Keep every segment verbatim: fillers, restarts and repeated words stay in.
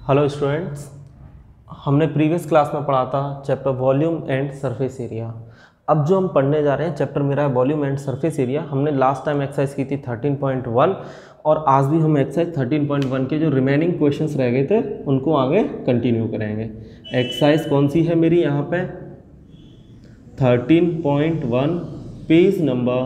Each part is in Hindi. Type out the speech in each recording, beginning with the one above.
हेलो स्टूडेंट्स, हमने प्रीवियस क्लास में पढ़ा था chapter volume and surface area. अब जो हम पढ़ने जा रहे हैं चैप्टर मेरा है वॉल्यूम एंड सरफेस एरिया। हमने लास्ट टाइम एक्सरसाइज की थी थर्टीन पॉइंट वन और आज भी हम एक्सरसाइज थर्टीन पॉइंट वन के जो रिमेनिंग क्वेश्चंस रह गए थे उनको आगे कंटिन्यू करेंगे। एक्सरसाइज कौन सी है मेरी यहाँ पे thirteen point one, page number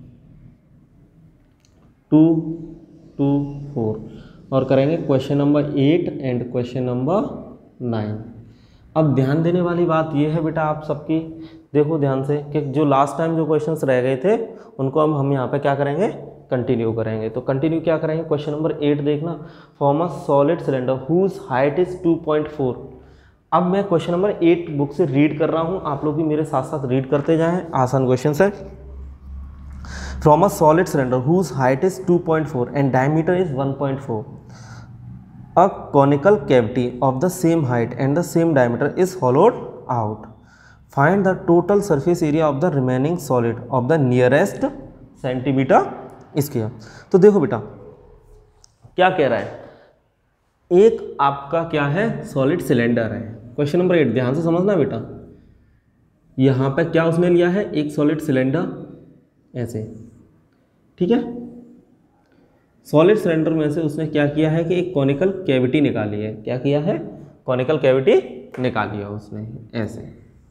two two four और करेंगे question number eight and question number nine. अब ध्यान देने वाली बात यह है बेटा आप सबकी, देखो ध्यान से कि जो लास्ट टाइम जो क्वेश्चंस रह गए थे उनको हम हम यहाँ पे क्या करेंगे, कंटिन्यू करेंगे। तो कंटिन्यू क्या करेंगे, क्वेश्चन नंबर एट देखना, form a solid cylinder whose height is two point four. अब मैं क्वेश्चन नंबर एट बुक से रीड कर रहा हूँ, आप लोग भी मेरे साथ साथ रीड करते जाएँ, आसान क्वेश्चन है। From a solid cylinder whose height is two point four and diameter is one point four, a conical cavity of the same height and the same diameter is hollowed out. Find the total surface area of the remaining solid of the nearest centimeter square. तो देखो बेटा क्या कह रहा है, एक आपका क्या है सॉलिड सिलेंडर है। क्वेश्चन नंबर एट ध्यान से समझना बेटा, यहाँ पे क्या उसने लिया है, एक सॉलिड सिलेंडर ऐसे, ठीक है। सॉलिड सिलेंडर में से उसने क्या किया है कि एक कॉनिकल कैविटी निकाली है। क्या किया है, कॉनिकल कैविटी निकाली है उसने ऐसे,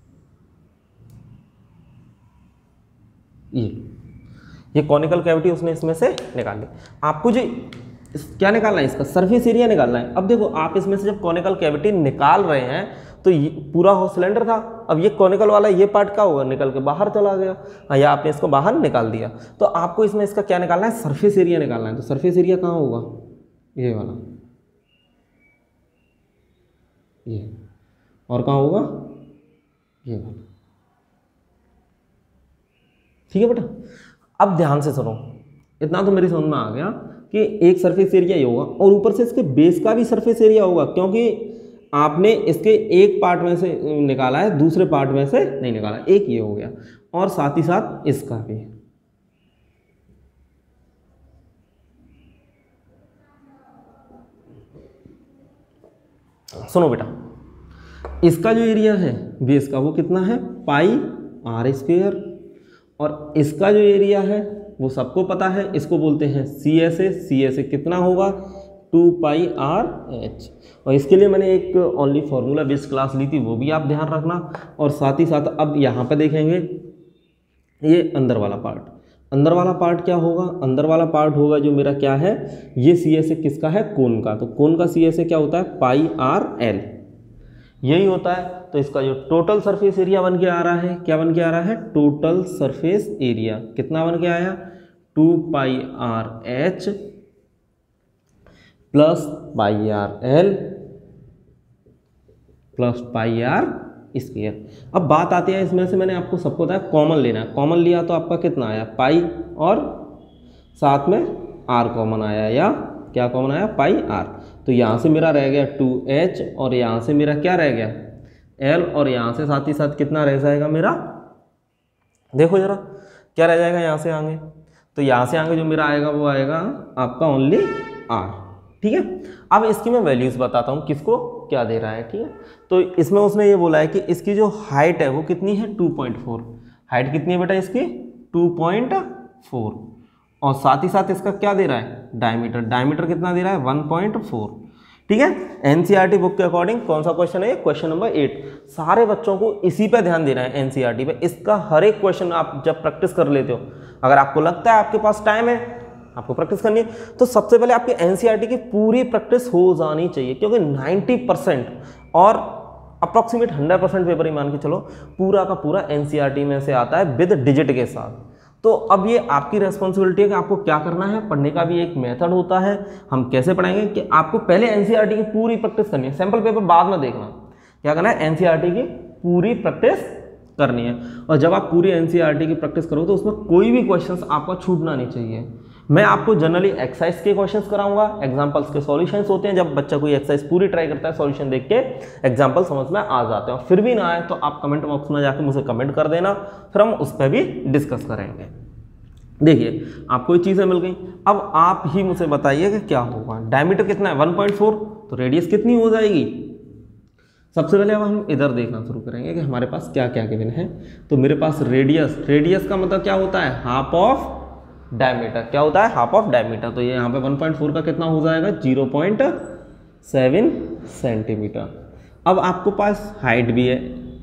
ये ये कॉनिकल कैविटी उसने इसमें से निकाली। आपको जो क्या निकालना है, इसका सरफेस एरिया निकालना है। अब देखो आप इसमें से जब कॉनिकल कैविटी निकाल रहे हैं तो ये पूरा हो सिलेंडर था, अब ये कॉनिकल वाला ये पार्ट क्या होगा, निकल के बाहर चला गया या आपने इसको बाहर निकाल दिया। तो आपको इसमें इसका क्या निकालना है, सरफेस एरिया निकालना है। तो सरफेस एरिया कहाँ होगा, ये वाला, ये, और कहाँ होगा, ये वाला, ठीक है बेटा। अब ध्यान से सुनो, इतना तो मेरी समझ में आ गया कि एक सरफेस एरिया ही होगा और ऊपर से इसके बेस का भी सरफेस एरिया होगा, क्योंकि आपने इसके एक पार्ट में से निकाला है, दूसरे पार्ट में से नहीं निकाला, एक ये हो गया, और साथ ही साथ इसका भी। सुनो बेटा, इसका जो एरिया है बेस का वो कितना है, पाई आर स्क्वायर, और इसका जो एरिया है वो सबको पता है, इसको बोलते हैं सी एस ए। सी एस ए कितना होगा, टू पाई आर एच। और इसके लिए मैंने एक ओनली फार्मूला बेस्ड क्लास ली थी, वो भी आप ध्यान रखना। और साथ ही साथ अब यहाँ पे देखेंगे ये अंदर वाला पार्ट, अंदर वाला पार्ट क्या होगा, अंदर वाला पार्ट होगा जो मेरा क्या है, ये सी एस ए किसका है, कोन का। तो कोन का सी एस ए क्या होता है, पाई आर एल, यही होता है। तो इसका जो टोटल सरफेस एरिया बन के आ रहा है, क्या बन के आ रहा है, टोटल सरफेस एरिया कितना बन के आया, two pi R H plus pi R L plus pi R square. अब बात आती है, इसमें से मैंने आपको सबको बताया कॉमन लेना है। कॉमन लिया तो आपका कितना आया, पाई, और साथ में आर कॉमन आया, या क्या कॉमन आया, पाई आर। तो यहाँ से मेरा रह गया टू एच और यहाँ से मेरा क्या रह गया, एल, और यहाँ से साथ ही साथ कितना रह जाएगा मेरा, देखो जरा क्या रह जाएगा यहाँ से आगे। तो यहाँ से आगे जो मेरा आएगा वो आएगा आपका ओनली आर, ठीक है। अब इसकी मैं वैल्यूज बताता हूँ किसको क्या दे रहा है, ठीक है। तो इसमें उसने ये बोला है कि इसकी जो हाइट है वो कितनी है, टू पॉइंट फोर। हाइट कितनी है बेटा इसकी, टू पॉइंट फोर, और साथ ही साथ इसका क्या दे रहा है, डायमीटर। डायमीटर कितना दे रहा है, वन पॉइंट फोर, ठीक है। एनसीईआरटी बुक के अकॉर्डिंग कौन सा क्वेश्चन है, क्वेश्चन नंबर एट। सारे बच्चों को इसी पे ध्यान देना है, एनसीईआरटी पे। इसका हर एक क्वेश्चन आप जब प्रैक्टिस कर लेते हो, अगर आपको लगता है आपके पास टाइम है, आपको प्रैक्टिस करनी है, तो सबसे पहले आपकी एनसीईआरटी की पूरी प्रैक्टिस हो जानी चाहिए, क्योंकि नाइन्टी परसेंट और अप्रॉक्सीमेट हंड्रेड परसेंट पेपर ही मान के चलो पूरा का पूरा एनसीईआरटी में से आता है विद डिजिट के साथ। तो अब ये आपकी रेस्पॉन्सिबिलिटी है कि आपको क्या करना है। पढ़ने का भी एक मेथड होता है, हम कैसे पढ़ाएंगे कि आपको पहले एनसीईआरटी की पूरी प्रैक्टिस करनी है, सैंपल पेपर बाद में देखना। क्या करना है, एनसीईआरटी की पूरी प्रैक्टिस करनी है। और जब आप पूरी एनसीईआरटी की प्रैक्टिस करो तो उसमें कोई भी क्वेश्चंस आपका छूटना नहीं चाहिए। मैं आपको जनरली एक्सरसाइज के क्वेश्चंस कराऊंगा, एग्जांपल्स के सॉल्यूशंस होते हैं। जब बच्चा कोई एक्सरसाइज पूरी ट्राई करता है, सॉल्यूशन देख के एग्जांपल समझ में आ जाते हैं। फिर भी ना आए तो आप कमेंट बॉक्स में जाकर मुझे कमेंट कर देना, फिर हम उस पर भी डिस्कस करेंगे। देखिए आपको ये चीज़ें मिल गई। अब आप ही मुझे बताइए कि क्या होगा। डायमीटर कितना है वन पॉइंट फोर, तो रेडियस कितनी हो जाएगी। सबसे पहले अब हम इधर देखना शुरू करेंगे कि हमारे पास क्या क्या गिवन है। तो मेरे पास रेडियस, रेडियस का मतलब क्या होता है, हाफ ऑफ डायमीटर। क्या होता है, हाफ ऑफ डायमीटर। तो ये यहाँ पे वन पॉइंट फोर का कितना हो जाएगा, जीरो पॉइंट सेवन सेंटीमीटर। अब आपको पास हाइट भी है,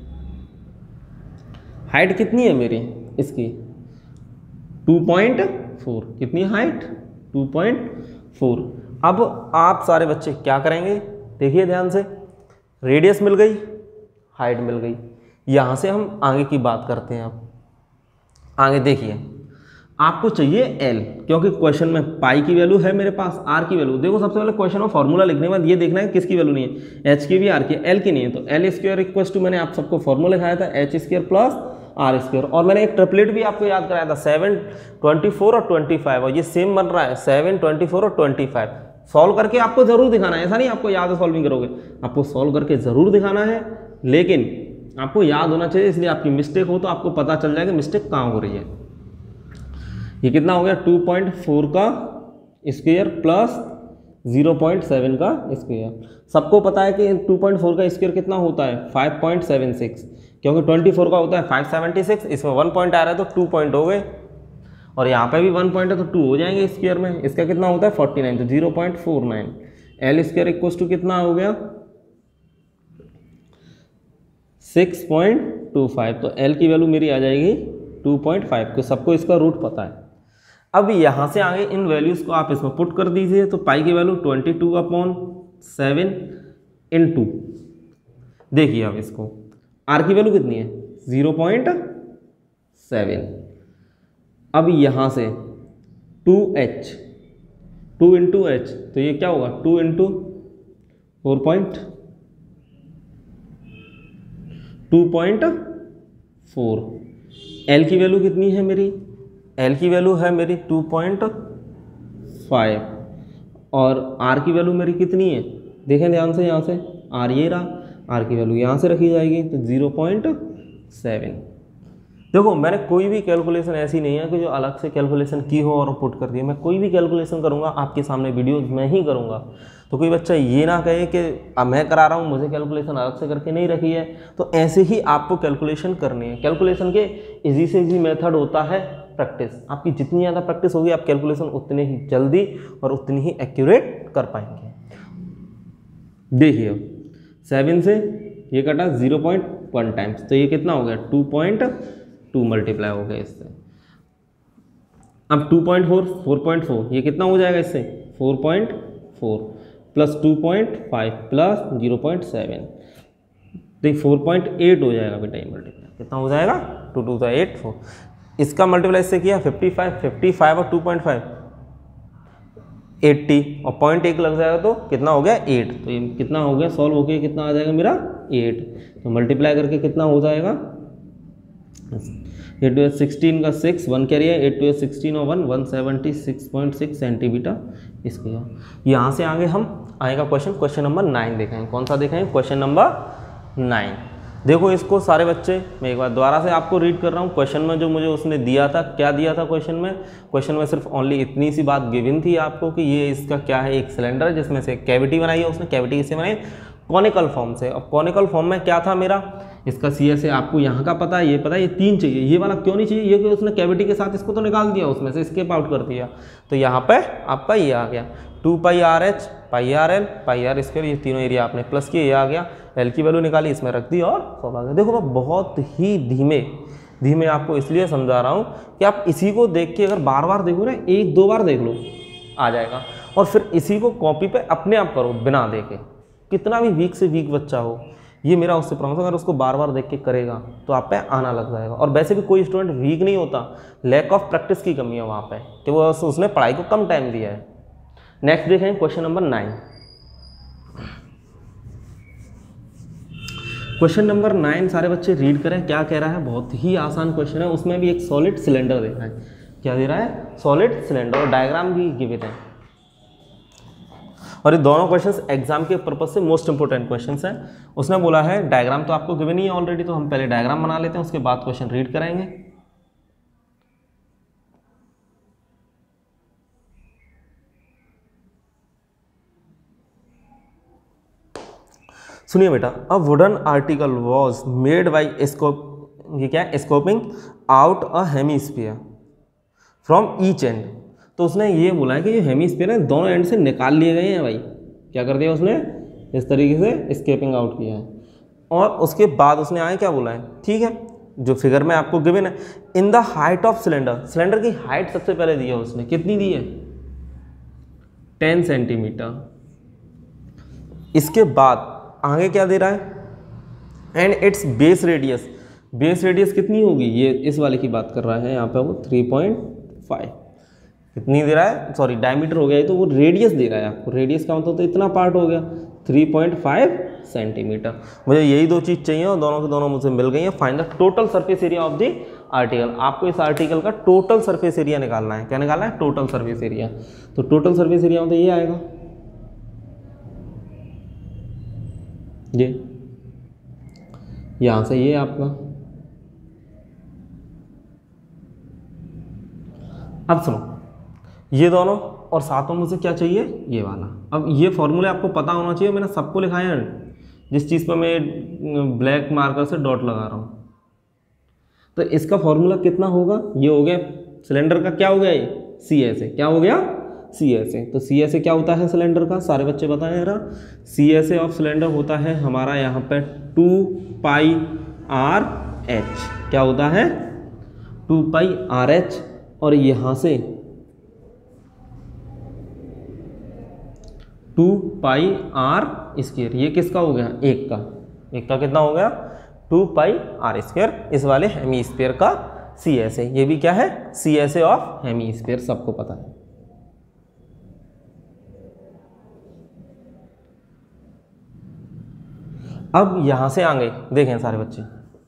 हाइट कितनी है मेरी इसकी, टू पॉइंट फोर। कितनी हाइट, टू पॉइंट फोर। अब आप सारे बच्चे क्या करेंगे, देखिए ध्यान से, रेडियस मिल गई, हाइट मिल गई। यहां से हम आगे की बात करते हैं। अब आगे देखिए, आपको चाहिए एल, क्योंकि क्वेश्चन में पाई की वैल्यू है मेरे पास, आर की वैल्यू। देखो सबसे पहले क्वेश्चन में फॉर्मूला लिखने के बाद ये देखना है किसकी वैल्यू नहीं है, एच की भी, आर की, एल की नहीं है। तो एल स्क्वायर इक्वल टू, मैंने आप सबको फॉर्मूला लिखाया था, H square plus R square. और मैंने एक ट्रिपलेट भी आपको याद कराया था, सेवन ट्वेंटी फोर और ट्वेंटी फाइव, और ये सेम बन रहा है, सेवन ट्वेंटी फोर और ट्वेंटी फाइव। सॉल्व करके आपको जरूर दिखाना है, ऐसा नहीं आपको याद है सॉल्विंग करोगे, आपको सॉल्व करके जरूर दिखाना है, लेकिन आपको याद होना चाहिए। इसलिए आपकी मिस्टेक हो तो आपको पता चल जाएगा मिस्टेक कहाँ हो रही है। ये कितना हो गया, टू पॉइंट फोर का square plus zero point seven का स्क्वायर। सबको पता है कि टू पॉइंट फोर का स्क्वायर कितना होता है, फाइव पॉइंट सेवन सिक्स, क्योंकि ट्वेंटी फोर का होता है फाइव सेवेंटी सिक्स। इसमें वन पॉइंट आ रहा है तो टू पॉइंट हो गए, और यहाँ पे भी वन पॉइंट है तो टू हो जाएंगे स्क्वायर में। इसका कितना होता है फोर्टी नाइन, तो zero point four nine. L square equal to कितना हो गया, सिक्स पॉइंट टू फाइव। तो एल की वैल्यू मेरी आ जाएगी टू पॉइंट फाइव, को सबको इसका रूट पता है। अब यहाँ से आगे इन वैल्यूज़ को आप इसमें पुट कर दीजिए। तो पाई की value twenty two upon seven into. देखिए अब इसको, आर की वैल्यू कितनी है, जीरो पॉइंट सेवन। अब यहाँ से two H, two into H, तो ये क्या होगा, two into four point two point four. L की वैल्यू कितनी है मेरी, एल की वैल्यू है मेरी टू पॉइंट फाइव, और आर की वैल्यू मेरी कितनी है, देखें ध्यान से, यहाँ से आर ये रहा, आर की वैल्यू यहाँ से रखी जाएगी, तो जीरो पॉइंट सेवन। देखो मैंने कोई भी कैलकुलेशन ऐसी नहीं है कि जो अलग से कैलकुलेशन की हो और पुट कर दी। मैं कोई भी कैलकुलेशन करूँगा आपके सामने वीडियो में ही करूँगा, तो कोई बच्चा ये ना कहे कि अब मैं करा रहा हूँ, मुझे कैलकुलेशन अलग से करके नहीं रखी है। तो ऐसे ही आपको कैलकुलेशन करनी है। कैलकुलेशन के इजी से इजी मेथड होता है प्रैक्टिस। आपकी जितनी ज़्यादा प्रैक्टिस होगी, आप कैलकुलेशन उतने ही जल्दी और उतनी ही एक्यूरेट कर पाएंगे। देखिए सेवन से ये कटा जीरो पॉइंट वन टाइम्स, तो ये कितना हो गया, टू पॉइंट टू मल्टीप्लाई हो गया इससे। अब two point four, four point four, ये कितना हो जाएगा इससे, four point four plus two point five plus zero point seven, तो फोर पॉइंट एट हो जाएगा बेटा। ये मल्टीप्लाई कितना हो जाएगा, टू टू का एट, फोर। इसका मल्टीप्लाई इससे किया फिफ्टी फाइव, फिफ्टी फाइव और टू पॉइंट फाइव एट्टी, और पॉइंट एक लग जाएगा तो कितना हो गया, एट। तो ये कितना हो गया, सॉल्व होके कितना आ जाएगा मेरा, एट। तो मल्टीप्लाई करके कितना हो जाएगा, एट टू सिक्सटीन का सिक्स, वन कैरी है, एट टू सिक्सटीन और one, one seventy six point six centimetre square. यहाँ से आगे हम आएगा क्वेश्चन, क्वेश्चन नंबर नाइन देखेंगे। कौन सा देखेंगे, क्वेश्चन नंबर नाइन। देखो इसको सारे बच्चे, मैं एक बार दोबारा से आपको रीड कर रहा हूँ। क्वेश्चन में जो मुझे उसने दिया था, क्या दिया था क्वेश्चन में, क्वेश्चन में सिर्फ ओनली इतनी सी बात गिवन थी आपको कि ये इसका क्या है, एक सिलेंडर जिसमें से कैविटी बनाई है उसने। कैविटी किससे बनाई, कॉनिकल फॉर्म से। अब कॉनिकल फॉर्म में क्या था मेरा, इसका सी एस ए आपको यहाँ का पता है, ये पता है, ये तीन चाहिए। ये वाला क्यों नहीं चाहिए, ये कि उसने कैविटी के साथ इसको तो निकाल दिया, उसमें से स्केप आउट कर दिया। तो यहाँ पे आपका ये आ गया two pi are H, pi R L, pi R square, ये तीनों एरिया आपने प्लस किए, ये आ गया। एल की वैल्यू निकाली, इसमें रख दी और सॉल्व आ गया। देखो मैं बहुत ही धीमे धीमे आपको इसलिए समझा रहा हूँ कि आप इसी को देख के अगर बार बार देखो ना, एक दो बार देख लो आ जाएगा, और फिर इसी को कॉपी पे अपने आप करो बिना देखे। कितना भी वीक से वीक बच्चा हो, ये मेरा उससे प्रॉमिस, अगर उसको बार बार देख के करेगा तो आप पे आना लग जाएगा। और वैसे भी कोई स्टूडेंट वीक नहीं होता, लैक ऑफ प्रैक्टिस की कमी है वहाँ पे कि वो उसने पढ़ाई को कम टाइम दिया है। नेक्स्ट देखें question number nine. Question number nine सारे बच्चे रीड करें, क्या कह रहा है, बहुत ही आसान क्वेश्चन है। उसमें भी एक सॉलिड सिलेंडर दे रहा है, क्या दे रहा है, सॉलिड सिलेंडर, और डायग्राम भी गिवन है। और ये दोनों क्वेश्चंस एग्जाम के पर्पज से मोस्ट इंपोर्टेंट क्वेश्चंस हैं। उसने बोला है डायग्राम तो आपको गिवन ही है ऑलरेडी, तो हम पहले डायग्राम बना लेते हैं, उसके बाद क्वेश्चन रीड कराएंगे। सुनिए बेटा, a wooden article was made by scoop, ये क्या है, scooping out a hemisphere from each end. तो उसने ये बोला है कि जो हेमीस्फीयर है दोनों एंड से निकाल लिए गए हैं भाई, क्या कर दिया उसने, इस तरीके से स्केपिंग आउट किया है। और उसके बाद उसने आए क्या बोला है, ठीक है, जो फिगर में आपको गिवन है, in the height of cylinder, cylinder की हाइट सबसे पहले दी है उसने, कितनी दी है, टेन सेंटीमीटर। इसके बाद आगे क्या दे रहा है, and its base radius, base radius कितनी होगी, ये इस वाले की बात कर रहा है यहाँ पे वो थ्री पॉइंट फाइव, कितनी दे रहा है, सॉरी डायमीटर हो गया, तो वो रेडियस दे रहा है आपको, रेडियस का मतलब तो इतना पार्ट हो गया थ्री पॉइंट फाइव सेंटीमीटर। मुझे यही दो चीज़ चाहिए और दोनों के दोनों मुझे मिल गई हैं। Find the total surface area of the article, आपको इस आर्टिकल का टोटल सरफेस एरिया निकालना है, क्या निकालना है, टोटल सरफेस एरिया। तो टोटल सरफेस एरिया मतलब ये आएगा, ये यहां से ये आपका, अब सुनो ये दोनों और साथ में मुझे क्या चाहिए, ये वाला। अब ये फॉर्मूले आपको पता होना चाहिए, मैंने सबको लिखाया है, जिस चीज़ पर मैं ब्लैक मार्कर से डॉट लगा रहा हूँ। तो इसका फॉर्मूला कितना होगा, ये हो गया सिलेंडर का, क्या हो गया ये, सी एस ए, क्या हो गया, सी एस ए। तो सी एस ए क्या होता है सिलेंडर का, सारे बच्चे बताएं जरा, C S A of cylinder होता है हमारा यहाँ पे टू पाई आर एच, क्या होता है, टू पाई आर एच, और यहाँ से टू पाई आर स्क्वायर, ये किसका हो गया, एक का, एक का कितना हो गया, टू पाई आर स्क्वायर, इस वाले हेमीस्फीयर का सी एस ए। ये भी क्या है, C S A of hemisphere, सबको पता है। अब यहां से आगे देखें सारे बच्चे,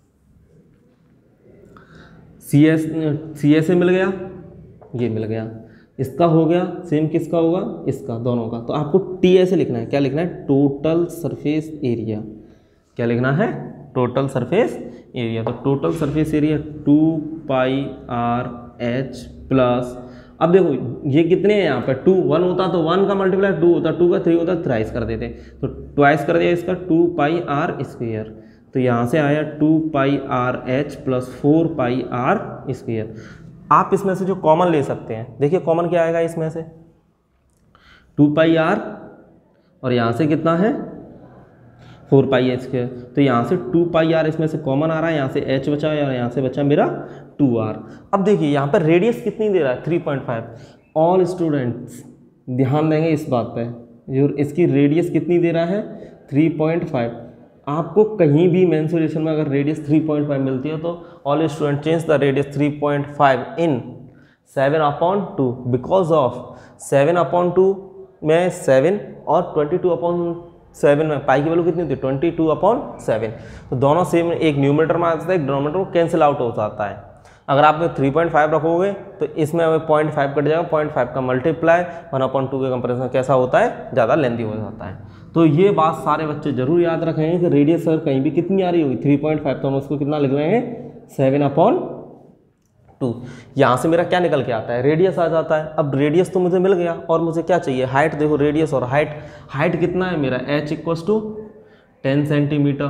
सी एस सी एस ए मिल गया, ये मिल गया, इसका हो गया, सेम किसका होगा, इसका, दोनों का। तो आपको टी ऐसे लिखना है, क्या लिखना है, टोटल सरफेस एरिया, क्या लिखना है, टोटल सरफेस एरिया। तो total surface area two pi R H plus, अब देखो ये कितने हैं यहाँ पे, टू, वन होता तो वन का मल्टीप्लाई टू होता, टू का थ्री होता, थ्राइस कर देते, तो ट्वाइस कर दिया इसका, टू पाई आर स्क्वायर। तो यहाँ से आया two pi R H plus four pi R square. आप इसमें से जो कॉमन ले सकते हैं, देखिए कॉमन क्या आएगा इसमें से, टू पाई आर, और यहाँ से कितना है, फोर पाई एच स्क्वायर। तो यहाँ से टू पाई आर इसमें से कॉमन आ रहा है, यहाँ से एच बचा है और यहाँ से बचा मेरा टू आर। अब देखिए यहाँ पर रेडियस कितनी दे रहा है, three point five. All students ध्यान देंगे इस बात पे, जो इसकी रेडियस कितनी दे रहा है, थ्री पॉइंट फाइव। आपको कहीं भी मेंसुरेशन में अगर रेडियस थ्री पॉइंट फाइव मिलती है तो all student change the radius three point five in seven upon two, because of seven upon two में सेवन और ट्वेंटी टू अपॉन सेवन में पाई की वैल्यू कितनी होती है, ट्वेंटी टू अपॉन सेवन। तो दोनों सेम, एक न्यूमरेटर में आता है, एक डिनोमिनेटर में कैंसिल आउट हो जाता है। अगर आप थ्री पॉइंट फाइव रखोगे तो इसमें हमें पॉइंट फाइव कट जाएगा, पॉइंट फाइव का मल्टीप्लाई वन अपॉन टू के कंपेरिजन कैसा होता है, ज़्यादा लेंथी हो जाता है। तो ये बात सारे बच्चे जरूर याद रखेंगे कि रेडियस अगर कहीं भी कितनी आ रही होगी, थ्री पॉइंट फाइव, तो हम उसको कितना लिख रहे हैं, सेवन अपॉन टू। यहाँ से मेरा क्या निकल के आता है, रेडियस आ जाता है। अब रेडियस तो मुझे मिल गया और मुझे क्या चाहिए, हाइट। देखो रेडियस और हाइट, हाइट कितना है मेरा, H equals to ten centimetre.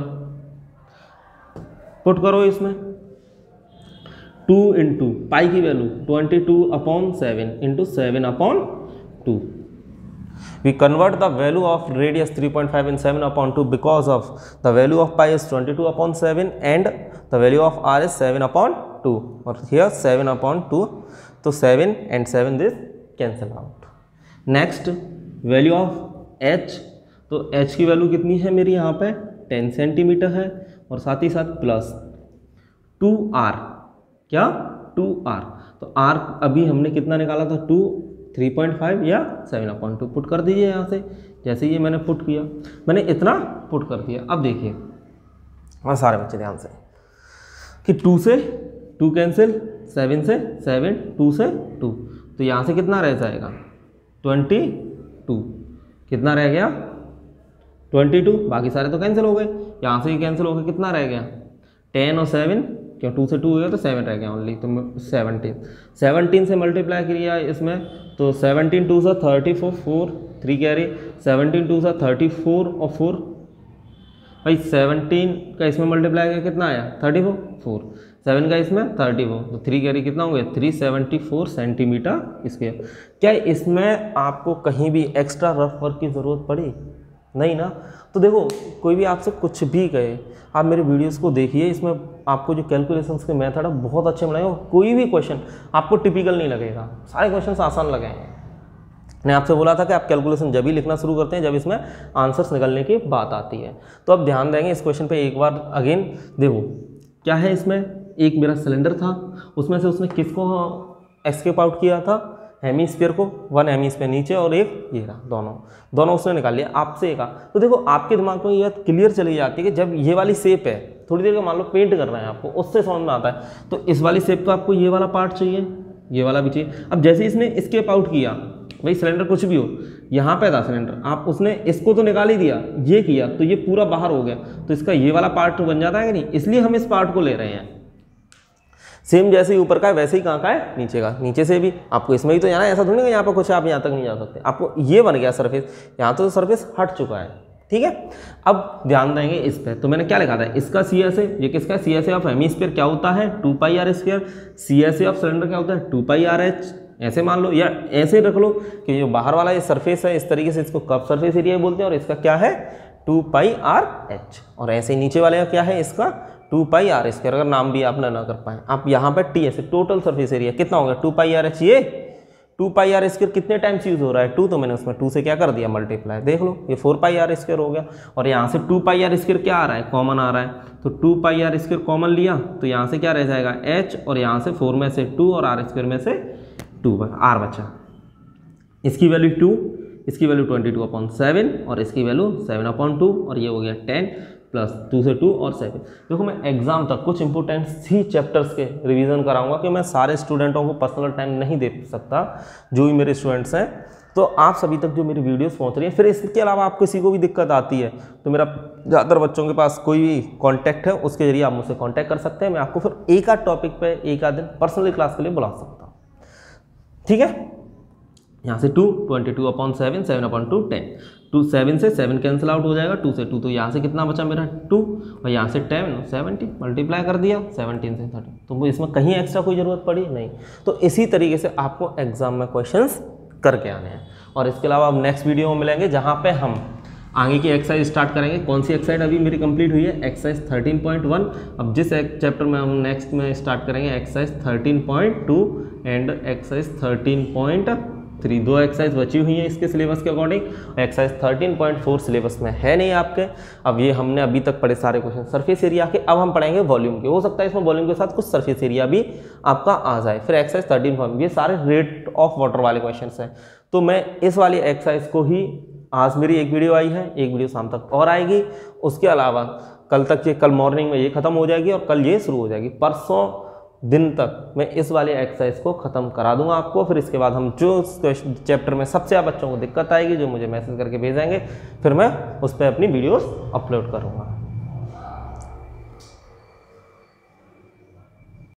Put करो इसमें, टू इंटू पाई की value twenty two upon seven into seven upon two. We convert the value of radius three point five in seven upon two because of the value of pi is twenty-two upon seven and the value of r is seven upon two, or here seven upon two. तो seven and seven this cancel out. Next value of h, तो h की वैल्यू कितनी है मेरी यहाँ पे, टेन सेंटीमीटर है, और साथ ही साथ प्लस टू आर, क्या, टू आर। तो r अभी हमने कितना निकाला था, टू, थ्री पॉइंट फाइव या सेवन अपॉइंट टू। पुट कर दीजिए यहाँ से, जैसे ये मैंने पुट किया, मैंने इतना पुट कर दिया। अब देखिए और सारे बच्चे ध्यान से कि टू से टू कैंसिल, सेवन से सेवन, टू से टू, तो यहाँ से कितना रह जाएगा, ट्वेंटी टू, कितना रह गया, ट्वेंटी टू। बाकी सारे तो कैंसिल हो गए, यहाँ से ही कैंसिल हो गए, कितना रह गया, टेन और सेवन, क्यों टू से टू हो गया तो सेवन रह गया ओनली, तो सेवनटीन, सेवनटीन से मल्टीप्लाई किया इसमें, तो सेवनटीन टू सा thirty four, four three carry, seventeen two सा थर्टी फोर और फोर भाई सेवनटीन का इसमें मल्टीप्लाई करके कितना आया थर्टी फोर फोर सेवन का इसमें थर्टी फोर तो थ्री कैरी कितना हो गया three seventy four centimetre square. क्या इसमें आपको कहीं भी एक्स्ट्रा रफ वर्क की ज़रूरत पड़ी? नहीं ना। तो देखो कोई भी आपसे कुछ भी कहे, आप मेरे वीडियोस को देखिए, इसमें आपको जो कैलकुलेशंस के मेथड है बहुत अच्छे बनाए हो, कोई भी क्वेश्चन आपको टिपिकल नहीं लगेगा, सारे क्वेश्चन आसान लगेंगे। मैंने आपसे बोला था कि आप कैलकुलेशन जब भी लिखना शुरू करते हैं जब इसमें आंसर्स निकलने की बात आती है। तो अब ध्यान देंगे इस क्वेश्चन पे एक बार अगेन। देखो क्या है इसमें, एक मेरा सिलेंडर था, उसमें से उसने किसको एस्केप आउट किया था, हेमीस्फीयर को, वन हेमीस्फीयर नीचे और एक ये रहा, दोनों दोनों उसने निकाल लिया आपसे एक। तो देखो आपके दिमाग में ये बात क्लियर चली जाती है कि जब ये वाली शेप है, थोड़ी देर का मान लो पेंट कर रहे हैं आपको, उससे समझ में आता है। तो इस वाली शेप को आपको ये वाला पार्ट चाहिए, ये वाला भी चाहिए। अब जैसे इसने एस्केप आउट किया, भाई सिलेंडर कुछ भी हो, यहाँ पे था सिलेंडर, आप उसने इसको तो निकाल ही दिया, ये किया तो ये पूरा बाहर हो गया, तो इसका ये वाला पार्ट बन जाता है कि नहीं, इसलिए हम इस पार्ट को ले रहे हैं। सेम जैसे ही ऊपर का है वैसे ही कहाँ का है, नीचे का। नीचे से भी आपको इसमें ही तो जाना है, ऐसा थोड़ी ना यहाँ पर कुछ आप यहाँ तक नहीं जा सकते। आपको ये बन गया सरफेस, यहाँ तो सरफेस हट चुका है, ठीक है। अब ध्यान देंगे इस पे, तो मैंने क्या लिखा था, इसका सी एस ए, ये किसका C S A of hemisphere क्या होता है two pi R square, C S A of cylinder क्या होता है टू पाई आर एच, ऐसे मान लो या ऐसे रख लो कि जो बाहर वाला ये सरफेस है इस तरीके से इसको कर्व सरफेस एरिया बोलते हैं और इसका क्या है टू पाई आर एच, और ऐसे नीचे वाले का क्या है इसका टू पाई आर स्क्वायर। अगर नाम भी आप ना ना कर पाए, आप यहाँ पर टी ऐसे टोटल सरफेस एरिया कितना हो गया टू पाई आर एच, ये टू पाई आर स्क्वायर कितने टाइम्स यूज हो रहा है टू, तो मैंने उसमें टू से क्या कर दिया मल्टीप्लाई, देख लो ये फोर पाई आर स्क्वायर हो गया। और यहाँ से टू पाई आर स्क्वायर क्या आ रहा है कॉमन आ रहा है, तो two pi R square common लिया तो यहाँ से क्या रह जाएगा एच, और यहाँ से फोर में से टू और आर स्क्वायर में से टू आर बचा, इसकी वैल्यू टू, इसकी value twenty two upon seven और इसकी वैल्यू सेवन अपॉन टू, और ये हो गया टेन प्लस टू से टू और सेवन। देखो मैं एग्जाम तक कुछ इंपॉर्टेंट सी चैप्टर्स के रिवीजन कराऊंगा कि मैं सारे स्टूडेंटों को पर्सनल टाइम नहीं दे सकता, जो भी मेरे स्टूडेंट्स हैं। तो आप सभी तक जो मेरी वीडियोस पहुंच रही है, फिर इसके अलावा आप किसी को भी दिक्कत आती है तो मेरा ज़्यादातर बच्चों के पास कोई भी कॉन्टैक्ट है, उसके जरिए आप मुझसे कॉन्टैक्ट कर सकते हैं। मैं आपको फिर एक आध टॉपिक पे एक आध दिन पर्सनली क्लास के लिए बुला सकता हूँ, ठीक है। यहाँ से two, twenty two upon seven, seven upon two, ten, two seven से सेवन कैंसिल आउट हो जाएगा, टू से टू, तो यहाँ से कितना बचा मेरा टू, और यहाँ से टेन, सेवनटीन मल्टीप्लाई कर दिया, सेवनटीन से थर्टी, तो इसमें कहीं एक्स्ट्रा कोई ज़रूरत पड़ी नहीं। तो इसी तरीके से आपको एग्जाम में क्वेश्चंस करके आने हैं। और इसके अलावा अब नेक्स्ट वीडियो में मिलेंगे जहाँ पे हम आगे की एक्सरसाइज स्टार्ट करेंगे। कौन सी एक्सरसाइज अभी मेरी कंप्लीट हुई है, एक्सरसाइज थर्टीन पॉइंट वन। अब जिस चैप्टर में हम नेक्स्ट में स्टार्ट करेंगे exercise thirteen point two and exercise thirteen point three, दो एक्सरसाइज बची हुई हैं इसके सिलेबस के according. Exercise thirteen point four syllabus में है नहीं आपके। अब ये हमने अभी तक पढ़े सारे क्वेश्चन सरफेस एरिया के, अब हम पढ़ेंगे वॉल्यूम के। हो सकता है इसमें वॉल्यूम के साथ कुछ सरफेस एरिया भी आपका आ जाए। फिर एक्सरसाइज थर्टीन पॉइंट, ये सारे रेट ऑफ वाटर वाले क्वेश्चन हैं। तो मैं इस वाली एक्सरसाइज को ही, आज मेरी एक वीडियो आई है, एक वीडियो शाम तक और आएगी। उसके अलावा कल तक ये, कल मॉर्निंग में ये खत्म हो जाएगी और कल ये शुरू हो जाएगी। परसों दिन तक मैं इस वाली एक्सरसाइज को ख़त्म करा दूंगा आपको। फिर इसके बाद हम जो चैप्टर में सबसे ज़्यादा बच्चों को दिक्कत आएगी, जो मुझे मैसेज करके भेजेंगे, फिर मैं उस पर अपनी वीडियोस अपलोड करूंगा।